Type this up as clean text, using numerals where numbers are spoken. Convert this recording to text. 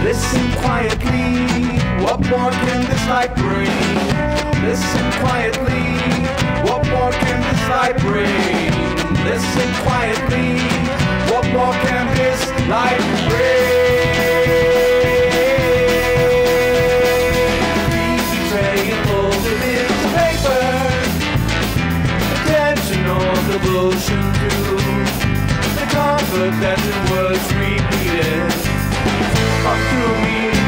Listen quietly, what more can this light bring? Listen quietly, what more can this light bring? Listen quietly, what more can this light bring? Easy tray and folded into paper, attention on devotion to the comfort that the words repeated. Come to me.